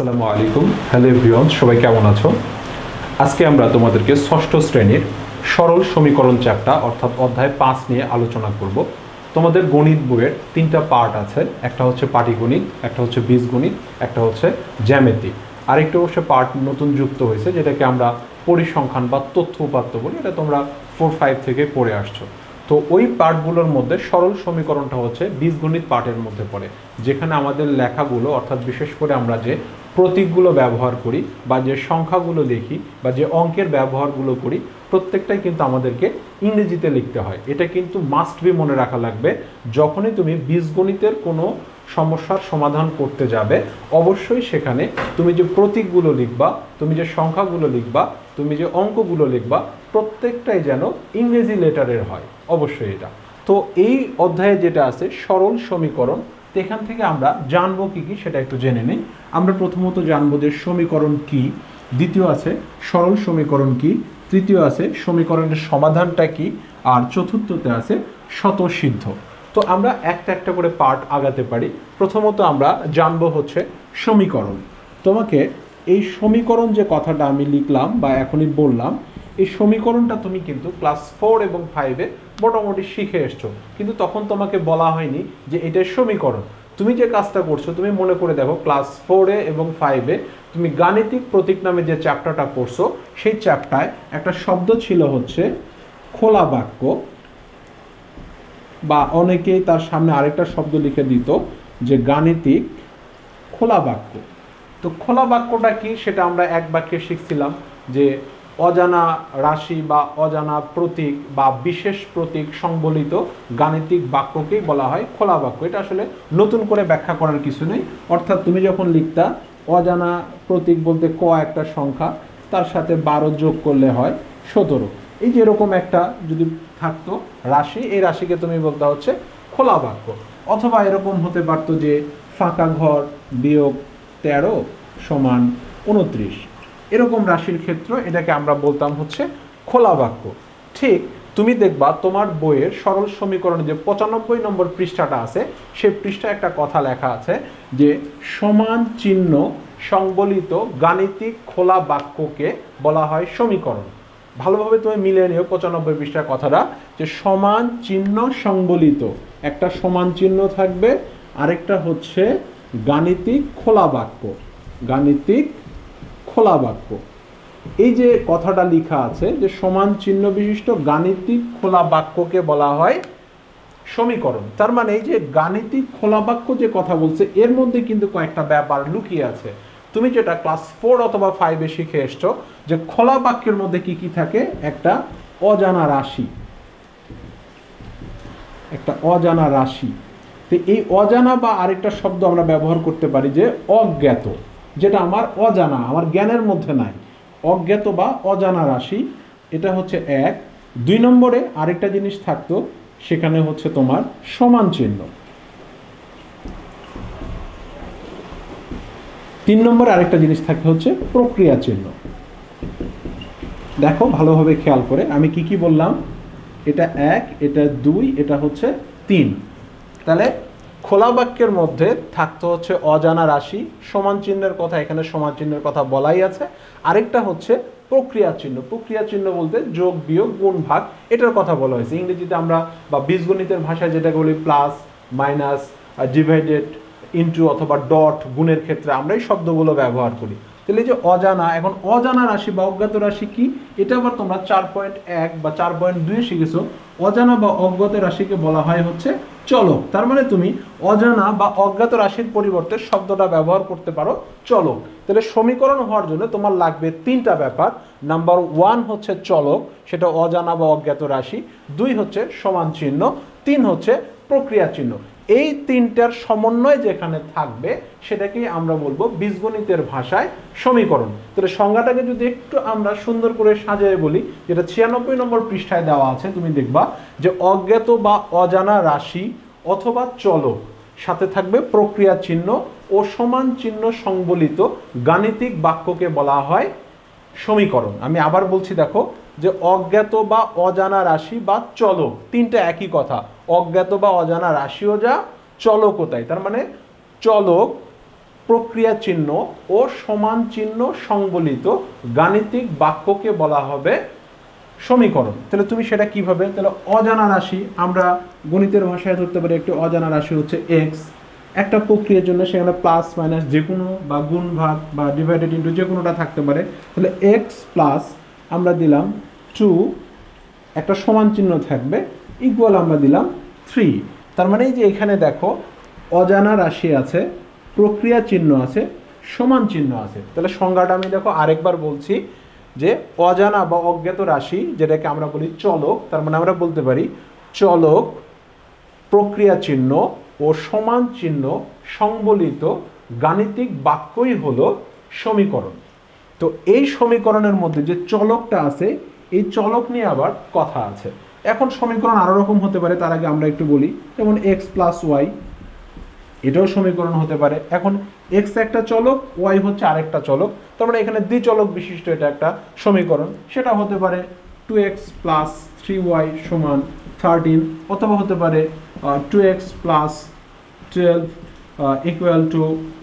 আসসালামু আলাইকুম। Hello everyone, সবাই কেমন আছো? আজকে আমরা তোমাদেরকে ষষ্ঠ শ্রেণীর সরল সমীকরণ চ্যাপ্টার অর্থাৎ অধ্যায় 5 নিয়ে আলোচনা করব। তোমাদের গণিত বইয়ের তিনটা পার্ট আছে, একটা হচ্ছে পাটিগণিত, একটা হচ্ছে বীজগণিত, একটা হচ্ছে জ্যামিতি। আরেকটা হচ্ছে পার্ট নতুন যুক্ত হয়েছে যেটাকে আমরা পরিসংখ্যান বা তথ্য উপাত্ত বলি। এটা তোমরা 4-5 থেকে পড়ে আসছো। তো ওই পার্টগুলোর মধ্যে সরল সমীকরণটা হচ্ছে বীজগণিত পার্টের মধ্যে পড়ে, যেখানে আমাদের লেখাগুলো অর্থাৎ বিশেষ করে আমরা যে প্রতীকগুলো ব্যবহার করি বা যে সংখ্যাগুলো লিখি বা যে অঙ্কের ব্যবহারগুলো করি প্রত্যেকটাই কিন্তু আমাদেরকে ইংরেজিতে লিখতে হয়। এটা কিন্তু মাস্ট বি মনে রাখা লাগবে। যখনই তুমি বীজগণিতের কোনো সমস্যার সমাধান করতে যাবে অবশ্যই সেখানে তুমি যে প্রতীকগুলো লিখবা, তুমি যে সংখ্যাগুলো লিখবা, তুমি যে অঙ্কগুলো লিখবা প্রত্যেকটাই যেন ইংরেজি লেটারের হয়, অবশ্যই এটা। তো এই অধ্যায়ে যেটা আছে সরল সমীকরণ, এখান থেকে আমরা জানবো কি কি সেটা একটু জেনে নিই। আমরা প্রথমত জানবো যে সমীকরণ কি, দ্বিতীয় আছে সরল সমীকরণ কি, তৃতীয় আছে সমীকরণের সমাধানটা কি, আর চতুর্থতে আছে স্বতঃসিদ্ধ। তো আমরা একটা একটা করে পার্ট আগাতে পারি। প্রথমত আমরা জানবো হচ্ছে সমীকরণ। তোমাকে এই সমীকরণ যে কথাটা আমি লিখলাম বা এখনই বললাম, এই সমীকরণটা তুমি কিন্তু ক্লাস 4 এবং 5-এ মোটামুটি শিখে এসছো, কিন্তু তখন তোমাকে বলা হয়নি যে এটা সমীকরণ। তুমি যে কাজটা করছো, তুমি মনে করে দেখো ক্লাস 4-এ এবং 5-এ তুমি গাণিতিক প্রতীক নামে যে চ্যাপ্টারটা পড়ছো, সেই চ্যাপ্টারে একটা শব্দ ছিল হচ্ছে খোলা বাক্য, বা অনেকেই তার সামনে আরেকটা শব্দ লিখে দিত যে গাণিতিক খোলা বাক্য। তো খোলা বাক্যটা কি সেটা আমরা এক বাক্যে শিখছিলাম যে অজানা রাশি বা অজানা প্রতীক বা বিশেষ প্রতীক সংবলিত গাণিতিক বাক্যকেই বলা হয় খোলা বাক্য। এটা আসলে নতুন করে ব্যাখ্যা করার কিছু নেই। অর্থাৎ তুমি যখন লিখতা অজানা প্রতীক বলতে ক একটা সংখ্যা, তার সাথে 12 যোগ করলে হয় 17, এই যে এরকম একটা যদি থাকতো রাশি, এই রাশিকে তুমি বলতে হচ্ছে খোলা বাক্য। অথবা এরকম হতে পারতো যে ফাঁকা ঘর বিয়োগ 13 সমান 29, এরকম রাশির ক্ষেত্র এটাকে আমরা বলতাম হচ্ছে খোলা বাক্য। ঠিক তুমি দেখবা তোমার বইয়ের সরল সমীকরণে যে 95 নম্বর পৃষ্ঠাটা আছে, সেই পৃষ্ঠায় একটা কথা লেখা আছে যে সমান চিহ্ন সংবলিত গাণিতিক খোলা বাক্যকে বলা হয় সমীকরণ। ভালোভাবে তুমি মিলিয়ে নিও 95 পৃষ্ঠার কথাটা, যে সমান চিহ্ন সংবলিত, একটা সমান চিহ্ন থাকবে, আরেকটা হচ্ছে গাণিতিক খোলা বাক্য, গাণিতিক খোলা বাক্য। এই যে কথাটা লেখা আছে যে সমান চিহ্ন বিশিষ্ট গাণিতিক খোলা বাক্যকে বলা হয় সমীকরণ। তার মানে এই যে গাণিতিক খোলা বাক্য যে কথা বলছে এর মধ্যে কিন্তু কয়েকটা ব্যাপার লুকিয়ে আছে। তুমি যেটা ক্লাস 4 অথবা 5-এ শিখে এসছো যে খোলা বাক্যের মধ্যে কি কি থাকে, একটা অজানা রাশি, একটা অজানা রাশি। তো এই অজানা বা আরেকটা শব্দ আমরা ব্যবহার করতে পারি যে অজ্ঞাত, যেটা আমার অজানা, আমার জ্ঞানের মধ্যে নাই, অজ্ঞাত বা অজানা রাশি। এটা হচ্ছে 1। 2 নম্বরে আরেকটা জিনিস থাকতো, সেখানে হচ্ছে তোমার সমান চিহ্ন। 3 নম্বরে আরেকটা জিনিস থাকে হচ্ছে প্রক্রিয়া চিহ্ন। দেখো ভালোভাবে খেয়াল করে আমি কি কি বললাম, এটা 1, এটা 2, এটা হচ্ছে 3। তাহলে খোলা বাক্যের মধ্যে থাকতো হচ্ছে অজানা রাশি, সমান চিহ্নের কথা, এখানে সমান চিহ্নের কথা বলাই আছে। আরেকটা হচ্ছে প্রক্রিয়া চিহ্ন। প্রক্রিয়া চিহ্ন বলতে যোগ বিয়োগ গুণ ভাগ, এটার কথা বলা হয়েছে। ইংরেজিতে আমরা বা বীজগণিতের ভাষায় যেটাকে বলি প্লাস মাইনাস ডিভাইডেড ইনটু অথবা ডট, গুণের ক্ষেত্রে আমরা এই শব্দগুলো ব্যবহার করি। তাহলে যে অজানা, এখন অজানা রাশি বা অজ্ঞাত রাশি কি, এটা আবার তোমরা 4.1 বা 4.2 শিখেছো। অজানা বা অজ্ঞাত রাশিকে বলা হয় হচ্ছে চলক। তার মানে তুমি অজানা বা অজ্ঞাত রাশির পরিবর্তে শব্দটা ব্যবহার করতে পারো চলক। তাহলে সমীকরণ হওয়ার জন্য তোমার লাগবে 3টা ব্যাপার। নাম্বার 1 হচ্ছে চলক, সেটা অজানা বা অজ্ঞাত রাশি। 2 হচ্ছে সমান চিহ্ন, 3 হচ্ছে প্রক্রিয়া চিহ্ন। এই 3টার সমন্বয় যেখানে থাকবে সেটাকেই আমরা বলবো বীজগণিতের ভাষায় সমীকরণ। তাহলে সংজ্ঞাটাকে যদি একটু আমরা সুন্দর করে সাজিয়ে বলি, যেটা 96 নম্বর পৃষ্ঠায় দেওয়া আছে, তুমি দেখবা যে অজ্ঞাত বা অজানা রাশি অথবা চলক, সাথে থাকবে প্রক্রিয়া চিহ্ন ও সমান চিহ্ন সংবলিত গাণিতিক বাক্যকে বলা হয় সমীকরণ। আমি আবার বলছি, দেখো যে অজ্ঞাত বা অজানা রাশি বা চলক, 3টা একই কথা। অজ্ঞাত বা অজানা রাশিও যা, চলকও তাই। তার মানে চলক প্রক্রিয়া চিহ্ন ও সমান চিহ্ন সংবলিত গাণিতিক বাক্যকে বলা হবে সমীকরণ। তাহলে তুমি সেটা কিভাবে, তাহলে অজানা রাশি আমরা গণিতের ভাষায় ধরতে পারি একটি অজানা রাশি হচ্ছে এক্স, একটা প্রক্রিয়ার জন্য সেখানে প্লাস মাইনাস যে কোনো বা গুণ ভাগ বা ডিভাইডেড ইন্টু যে কোনোটা থাকতে পারে। তাহলে এক্স প্লাস আমরা দিলাম 2, একটা সমান চিহ্ন থাকবে, ইকুয়াল আমরা দিলাম 3। তার মানে এই যে এখানে দেখো অজানা রাশি আছে, প্রক্রিয়া চিহ্ন আছে, সমান চিহ্ন আছে। তাহলে সংজ্ঞাটা আমি দেখো আরেকবার বলছি যে অজানা বা অজ্ঞাত রাশি যেটাকে আমরা বলি চলক, তার মানে আমরা বলতে পারি চলক, প্রক্রিয়া চিহ্ন ও সমান চিহ্ন সংবলিত গাণিতিক বাক্যই হলো সমীকরণ। তো এই সমীকরণের মধ্যে যে চলকটা আছে এই চলক নিয়ে আবার কথা আছে। এখন সমীকরণ আরো রকম হতে পারে, তার আগে আমরা একটু বলি, যেমন এক্স প্লাস ওয়াই, এটাও সমীকরণ হতে পারে। এখন এক্স একটা চলক, ওয়াই হচ্ছে আরেকটা চলক, তার মানে এখানে দ্বিচলক বিশিষ্ট এটা একটা সমীকরণ। সেটা হতে পারে 2x প্লাস 3y সমান 13, অথবা হতে পারে 2x প্লাস 12 ইকুয়াল টু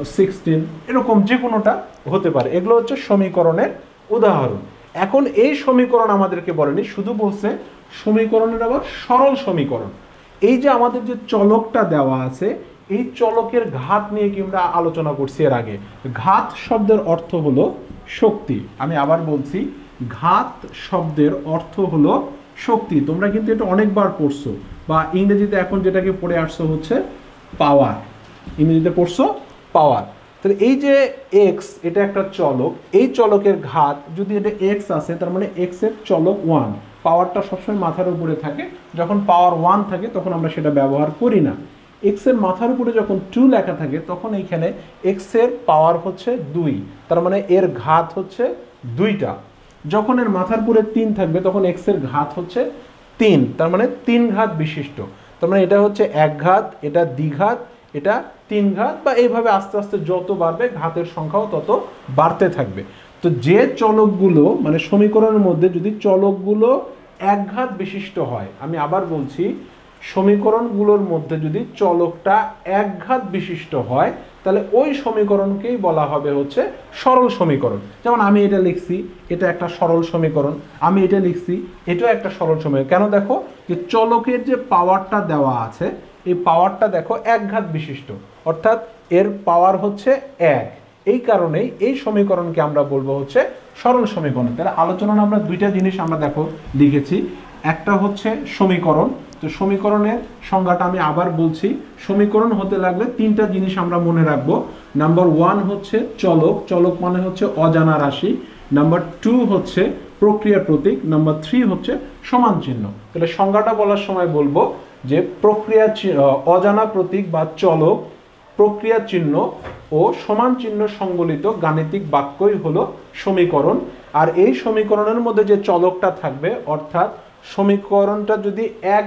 16, এরকম যে কোনোটা হতে পারে। এগুলো হচ্ছে সমীকরণের উদাহরণ। এখন এই সমীকরণ আমাদেরকে বলেনি, শুধু বলছে সমীকরণের আবার সরল সমীকরণ। এই যে আমাদের যে চলকটা দেওয়া আছে এই চলকের ঘাত নিয়ে কি আমরা আলোচনা করছি এর আগে। ঘাত শব্দের অর্থ হলো শক্তি। আমি আবার বলছি, ঘাত শব্দের অর্থ হলো শক্তি। তোমরা কিন্তু এটা অনেকবার পড়ছো, বা ইংরেজিতে এখন যেটাকে পড়ে আসছো হচ্ছে পাওয়ার, ইংরেজিতে পড়ছো পাওয়ার। তাহলে এই যে এক্স এটা একটা চলক, এই চলকের ঘাত যদি এটা এক্স আছে তার মানে এক্স এর চলক 1, পাওয়ারটা সবসময় মাথার উপরে থাকে। যখন পাওয়ার 1 থাকে তখন আমরা সেটা ব্যবহার করি না। এক্স এর মাথার উপরে যখন 2 লেখা থাকে তখন এইখানে এক্স এর পাওয়ার হচ্ছে 2, তার মানে এর ঘাত হচ্ছে 2টা। যখন এর মাথার উপরে 3 থাকবে তখন এক্স এর ঘাত হচ্ছে 3, তার মানে 3 ঘাত বিশিষ্ট। তার মানে এটা হচ্ছে 1 ঘাত, এটা দ্বিঘাত, এটা 3 ঘাত, বা এইভাবে আস্তে আস্তে যত বাড়বে ঘাতের সংখ্যাও তত বাড়তে থাকবে। তো যে চলকগুলো মানে সমীকরণের মধ্যে যদি চলকগুলো 1 ঘাত বিশিষ্ট হয়, আমি আবার বলছি সমীকরণগুলোর মধ্যে যদি চলকটা 1 ঘাত বিশিষ্ট হয় তাহলে ওই সমীকরণকেই বলা হবে হচ্ছে সরল সমীকরণ। যেমন আমি এটা লিখছি, এটা একটা সরল সমীকরণ, আমি এটা লিখছি, এটাও একটা সরল সমীকরণ। কেন, দেখো যে চলকের যে পাওয়ারটা দেওয়া আছে এই পাওয়ারটা দেখো 1 ঘাত বিশিষ্ট, অর্থাৎ এর পাওয়ার হচ্ছে 1। এই কারণেই এই সমীকরণকে আমরা বলবো হচ্ছে সরল সমীকরণ। তাহলে আলোচনা আমরা দুইটা জিনিস আমরা দেখো লিখেছি, একটা হচ্ছে সমীকরণ। তো সমীকরণের সংজ্ঞাটা আমি আবার বলছি, সমীকরণ হতে লাগলে 3টা জিনিস আমরা মনে রাখবো। নাম্বার 1 হচ্ছে চলক, চলক মানে হচ্ছে অজানা রাশি। নাম্বার 2 হচ্ছে প্রক্রিয়া প্রতীক। নাম্বার 3 হচ্ছে সমান চিহ্ন। তাহলে সংজ্ঞাটা বলার সময় বলবো যে প্রক্রিয়া অজানা প্রতীক বা চলক, প্রক্রিয়া চিহ্ন ও সমান চিহ্ন সংবলিত গাণিতিক বাক্যই হলো সমীকরণ। আর এই সমীকরণের মধ্যে যে চলকটা থাকবে, অর্থাৎ সমীকরণটা যদি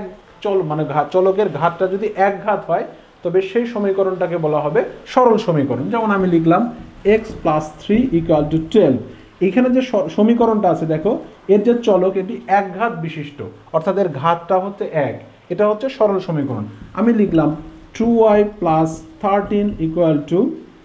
চলকের ঘাতটা যদি 1 ঘাত হয় তবে সেই সমীকরণটাকে বলা হবে সরল সমীকরণ। যেমন আমি লিখলাম x প্লাস 3 ইকুয়াল টু 12। এখানে যে সমীকরণটা আছে দেখো এর যে চলক এটি 1 ঘাত বিশিষ্ট, অর্থাৎ এর ঘাতটা হচ্ছে 1, এটা হচ্ছে সরল সমীকরণ। আমি লিখলাম 2y প্লাস 13 ইকুয়াল টু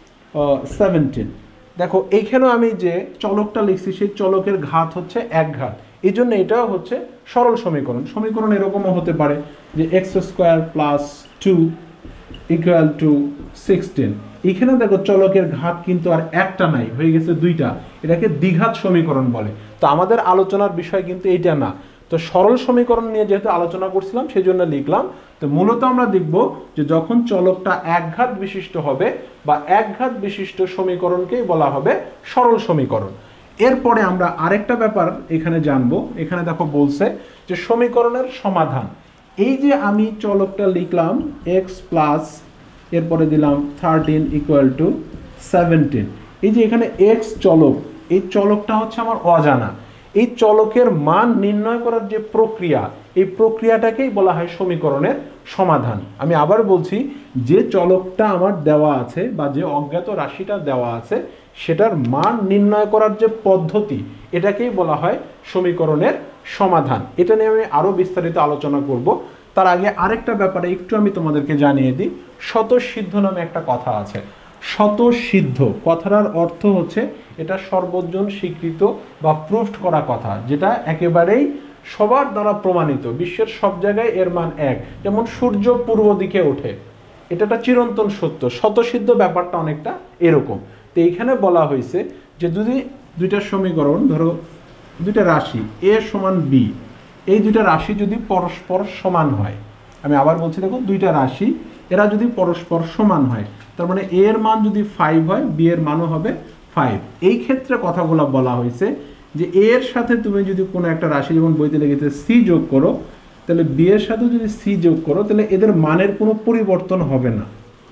17। দেখো এইখানেও আমি যে চলকটা লিখছি সেই চলকের ঘাত হচ্ছে 1 ঘাত, এই জন্য এটাও হচ্ছে সরল সমীকরণ। সমীকরণ এরকমও হতে পারে যে x square plus 2 equal to 16। এখানে দেখো চলকের ঘাত কিন্তু আর একটা নাই, হয়ে গেছে 2টা, এটাকে দ্বিঘাত সমীকরণ বলে। তো আমাদের আলোচনার বিষয় কিন্তু এইটা না। তো সরল সমীকরণ নিয়ে যেহেতু আলোচনা করছিলাম সেই জন্য লিখলাম। তো মূলত আমরা দেখব যে যখন চলকটা 1 ঘাত বিশিষ্ট হবে বা 1 ঘাত বিশিষ্ট সমীকরণকেই বলা হবে সরল সমীকরণ। এরপরে আমরা আরেকটা ব্যাপার এখানে জানবো। এখানে দেখো বলছে যে সমীকরণের সমাধান। এই যে আমি চলকটা লিখলাম x প্লাস এরপরে দিলাম 13 ইকুয়াল টু 17, এই যে এখানে x চলক, এই চলকটা হচ্ছে আমার অজানা। এই চলকের মান নির্ণয় করার যে প্রক্রিয়া, এই প্রক্রিয়াটাকেই বলা হয় সমীকরণের সমাধান। আমি আবার বলছি, যে চলকটা আমার দেওয়া আছে বা যে অজ্ঞাত রাশিটা দেওয়া আছে সেটার মান নির্ণয় করার যে পদ্ধতি এটাকেই বলা হয় সমীকরণের সমাধান। এটা নিয়ে আমি আরো বিস্তারিত আলোচনা করব। তার আগে আরেকটা ব্যাপারে একটু আমি তোমাদেরকে জানিয়ে দিই, স্বতঃসিদ্ধ নামে একটা কথা আছে। স্বতঃসিদ্ধ কথাটার অর্থ হচ্ছে এটা সর্বজন স্বীকৃত বা প্রুফড করা কথা, যেটা একেবারেই সবার দ্বারা প্রমাণিত, বিশ্বের সব জায়গায় এর মান এক। যেমন সূর্য পূর্ব দিকে ওঠে, এটা একটা চিরন্তন সত্য। স্বতঃসিদ্ধ ব্যাপারটা অনেকটা এরকম। তো এইখানে বলা হয়েছে যে যদি দুইটা সমীকরণ, ধরো দুইটা রাশি এ সমান বি, এই দুইটা রাশি যদি পরস্পর সমান হয়, আমি আবার বলছি দেখো, দুইটা রাশি এরা যদি পরস্পর সমান হয়, তার মানে এ এর মান যদি 5 হয়, বি এর মানও হবে 5। এই ক্ষেত্রে কথাগুলো বলা হয়েছে যে এ এর সাথে তুমি যদি কোনো একটা রাশি, যেমন বইতে লিখেছে সি যোগ করো, তাহলে বি এর সাথে যদি সি যোগ করো, তাহলে এদের মানের কোনো পরিবর্তন হবে না।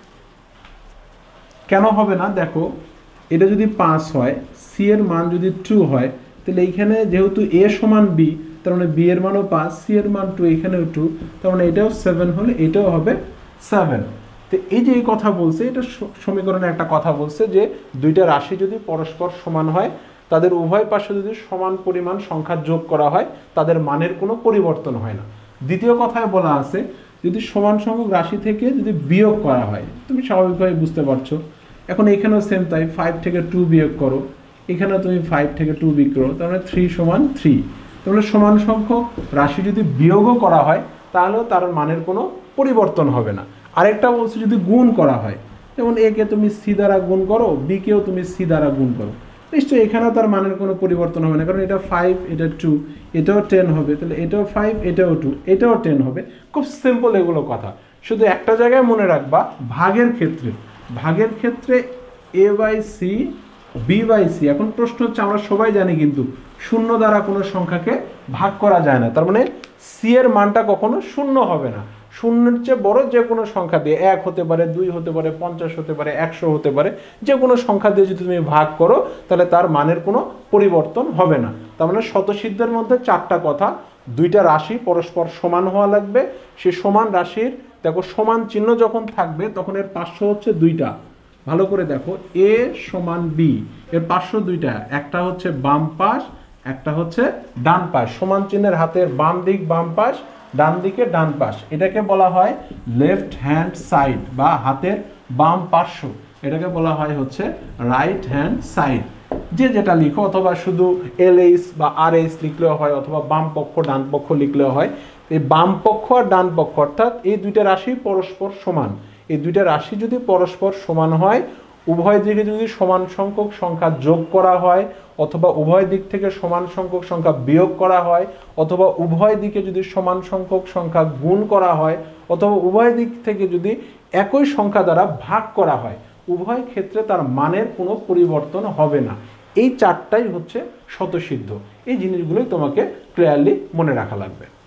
কেন হবে না? দেখো, এটা যদি 5 হয়, সি এর মান যদি 2 হয়, তাহলে এইখানে যেহেতু এ সমান বি, তার মানে বি এর মানও 5, সি এর মান 2, এখানেও 2, তার মানে এটাও 7 হলে এটাও হবে 7। তো এই যে এই কথা বলছে, এটা সমীকরণে একটা কথা বলছে যে দুইটা রাশি যদি পরস্পর সমান হয়, তাদের উভয় পাশে যদি সমান পরিমাণ সংখ্যা যোগ করা হয়, তাদের মানের কোনো পরিবর্তন হয় না। দ্বিতীয় কথায় বলা আছে, যদি সমান সংখ্যক রাশি থেকে যদি বিয়োগ করা হয়, তুমি স্বাভাবিকভাবে বুঝতে পারছো, এখন এখানেও সেম তাই, 5 থেকে 2 বিয়োগ করো, এখানেও তুমি 5 থেকে 2 বিয়োগ করো, তার মানে 3 সমান 3। তাহলে সমান সংখ্যক রাশি যদি বিয়োগও করা হয়, তাহলেও তার মানের কোনো পরিবর্তন হবে না। আরেকটা বলছে যদি গুণ করা হয়, যেমন এ কে তুমি সি দ্বারা গুণ করো, বি কেও তুমি সি দ্বারা গুণ করো, নিশ্চয়ই এখানেও তার মানের কোনো পরিবর্তন হবে না, কারণ এটা 5, এটা 2, এটাও 10 হবে, তাহলে এটাও 5, এটাও 2, এটাও 10 হবে। খুব সিম্পল এগুলো কথা। শুধু একটা জায়গায় মনে রাখবা, ভাগের ক্ষেত্রে, ভাগের ক্ষেত্রে a by c, b by c. এখন প্রশ্ন হচ্ছে, আমরা সবাই জানি কিন্তু শূন্য দ্বারা কোনো সংখ্যাকে ভাগ করা যায় না, তার মানে সি এর মানটা কখনো শূন্য হবে না। শূন্যের চেয়ে বড় যে কোনো সংখ্যা দিয়ে, 1 হতে পারে, 2 হতে পারে, 50 হতে পারে, 100 হতে পারে, যে কোনো সংখ্যা দিয়ে যদি তুমি ভাগ করো, তাহলে তার মানের কোনো পরিবর্তন হবে না। তার মানে শতসিদ্ধের মধ্যে 4টা কথা। দুইটা রাশি পরস্পর সমান হওয়া লাগবে, সে সমান রাশির, দেখো সমান চিহ্ন যখন থাকবে তখন এর পার্শ্ব হচ্ছে 2টা। ভালো করে দেখো, এ সমান বি, এর পার্শ্ব 2টা, একটা হচ্ছে বাম পাশ, একটা হচ্ছে ডান পাশ। সমান চিহ্নের হাতের বাম দিক বাম পাশ, ডান দিকে ডান পাশ, এটাকে বলা হয় লেফট হ্যান্ড সাইড বা হাতের বাম পার্শ্ব, এটাকে বলা হয় হচ্ছে রাইট হ্যান্ড সাইড। যে যেটা লিখো, অথবা শুধু LH বা RH লিখলেও হয়, অথবা বাম পক্ষ ডান পক্ষ লিখলেও হয়। এই বাম পক্ষ আর ডান পক্ষ, অর্থাৎ এই দুইটা রাশি পরস্পর সমান। এই দুইটা রাশি যদি পরস্পর সমান হয়, উভয় দিকে যদি সমান সংখ্যক সংখ্যা যোগ করা হয়, অথবা উভয় দিক থেকে সমান সংখ্যক সংখ্যা বিয়োগ করা হয়, অথবা উভয় দিকে যদি সমান সংখ্যক সংখ্যা গুণ করা হয়, অথবা উভয় দিক থেকে যদি একই সংখ্যা দ্বারা ভাগ করা হয়, উভয় ক্ষেত্রে তার মানের কোনো পরিবর্তন হবে না। এই 4টাই হচ্ছে স্বতঃসিদ্ধ। এই জিনিসগুলোই তোমাকে ক্লিয়ারলি মনে রাখা লাগবে।